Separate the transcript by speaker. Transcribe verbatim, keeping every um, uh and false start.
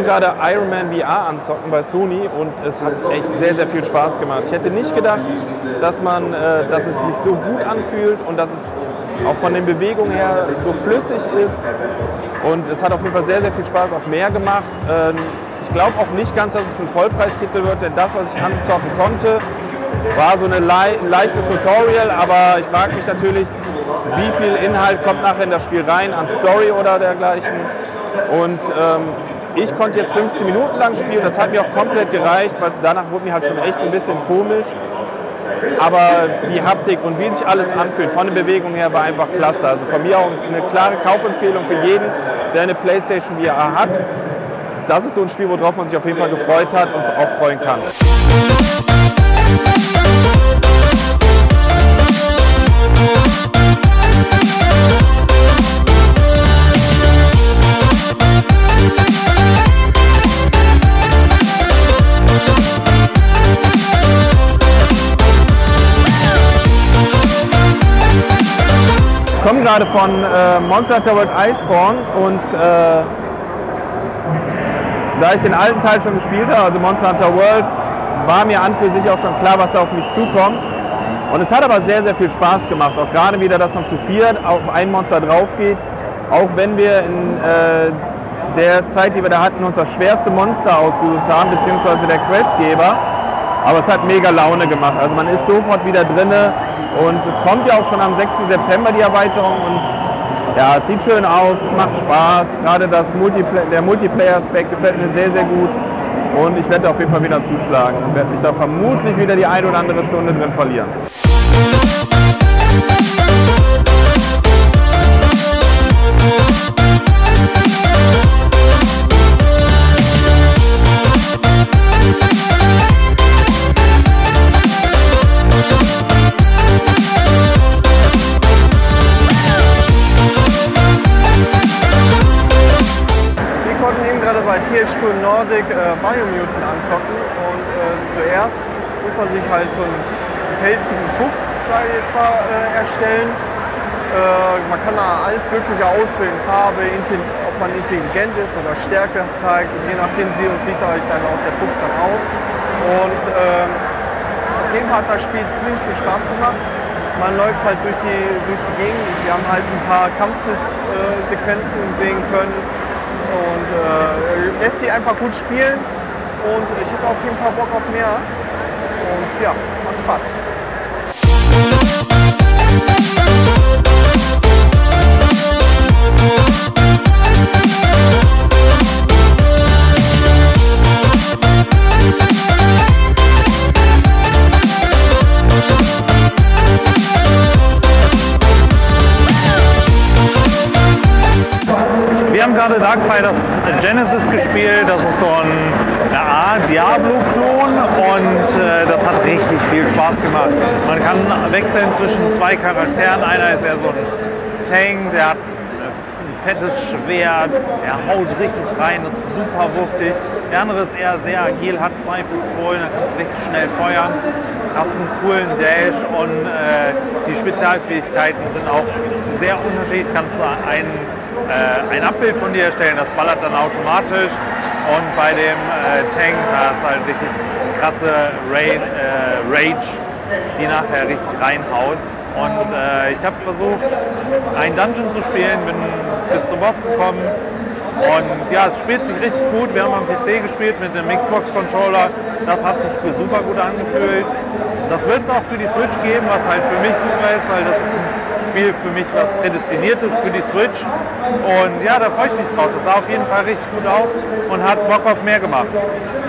Speaker 1: gerade Iron Man V R anzocken bei Sony und es hat echt sehr, sehr viel Spaß gemacht. Ich hätte nicht gedacht, dass, man, äh, dass es sich so gut anfühlt und dass es auch von den Bewegungen her so flüssig ist. Und es hat auf jeden Fall sehr, sehr viel Spaß, auch mehr gemacht. Ähm, ich glaube auch nicht ganz, dass es ein Vollpreistitel wird, denn das, was ich anzocken konnte, war so eine le ein leichtes Tutorial, aber ich frage mich natürlich, wie viel Inhalt kommt nachher in das Spiel rein, an Story oder dergleichen. Und ähm, ich konnte jetzt fünfzehn Minuten lang spielen, das hat mir auch komplett gereicht, weil danach wurde mir halt schon echt ein bisschen komisch. Aber die Haptik und wie sich alles anfühlt, von der Bewegung her, war einfach klasse. Also von mir auch eine klare Kaufempfehlung für jeden, der eine PlayStation V R hat. Das ist so ein Spiel, worauf man sich auf jeden Fall gefreut hat und auch freuen kann. Ich komme gerade von äh, Monster Hunter World Iceborne und äh, da ich den alten Teil schon gespielt habe, also Monster Hunter World, war mir an für sich auch schon klar, was da auf mich zukommt. Und es hat aber sehr, sehr viel Spaß gemacht. Auch gerade wieder, dass man zu viert auf ein Monster drauf geht. Auch wenn wir in äh, der Zeit, die wir da hatten, uns das schwerste Monster ausgesucht haben, beziehungsweise der Questgeber. Aber es hat mega Laune gemacht. Also man ist sofort wieder drinne. Und es kommt ja auch schon am sechsten September die Erweiterung. Und ja, es sieht schön aus, es macht Spaß. Gerade das Multipla der Multiplayer-Aspekt gefällt mir sehr, sehr gut. Und ich werde auf jeden Fall wieder zuschlagen und werde mich da vermutlich wieder die eine oder andere Stunde drin verlieren.
Speaker 2: Bei T H zwei Nordic äh, Biomutant anzocken und äh, zuerst muss man sich halt so einen pelzigen Fuchs, sage ich jetzt mal, äh, erstellen. Äh, man kann da alles Mögliche auswählen, Farbe, ob man intelligent ist oder Stärke zeigt. Und je nachdem sieht halt dann auch der Fuchs dann aus. Und äh, auf jeden Fall hat das Spiel ziemlich viel Spaß gemacht. Man läuft halt durch die, durch die Gegend. Wir haben halt ein paar Kampfsequenzen sehen können. Und äh, lässt sie einfach gut spielen und ich habe auf jeden Fall Bock auf mehr und ja, macht Spaß.
Speaker 3: Wir haben gerade Darksiders Genesis gespielt, das ist so ein eine Art Diablo-Klon und äh, das hat richtig viel Spaß gemacht. Man kann wechseln zwischen zwei Charakteren, einer ist eher so ein Tank, der hat ein fettes Schwert, er haut richtig rein, das ist super wuchtig. Der andere ist eher sehr agil, hat zwei Pistolen, da kannst du richtig schnell feuern, hast einen coolen Dash und äh, die Spezialfähigkeiten sind auch sehr unterschiedlich. Kannst du einen Äh, ein Abbild von dir erstellen, das ballert dann automatisch und bei dem äh, Tank hast du halt richtig krasse Raid, äh, Rage, die nachher richtig reinhaut. Und äh, ich habe versucht, einen Dungeon zu spielen, bin bis zum Boss gekommen und ja, es spielt sich richtig gut. Wir haben am P C gespielt mit einem Xbox-Controller, das hat sich für super gut angefühlt. Das wird es auch für die Switch geben, was halt für mich super ist, weil das ist ein Spiel für mich, was prädestiniert ist für die Switch. Und ja, da freue ich mich drauf. Das sah auf jeden Fall richtig gut aus und hat Bock auf mehr gemacht.